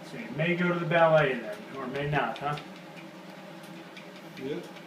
So you may go to the ballet then, or may not, huh? Yep.